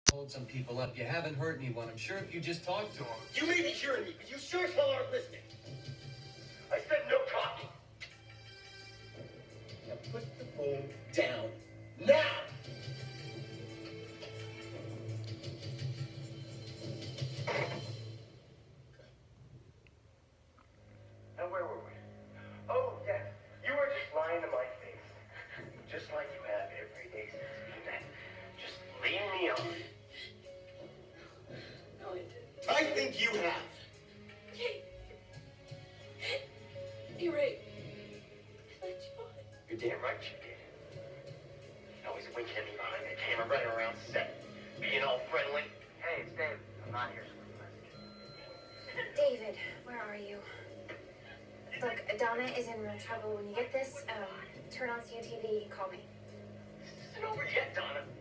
Hold some people up. You haven't hurt anyone. I'm sure if you just talk to them. You may be hearing me, but you sure as hell aren't listening. I said no talking. Now put the phone down. Now! Now where were we? Oh, yes. You were just lying to my face. Just like you have every day since we met. Just leave me alone. No, I didn't. I think you have. You're right. I let you on. You're damn right you did. Always winking at me behind the camera, running around set, being all friendly. Hey, it's Dave. I'm not here. David, where are you? Look, Donna is in real trouble. When you get this, turn on CTV and call me. This isn't over yet, Donna.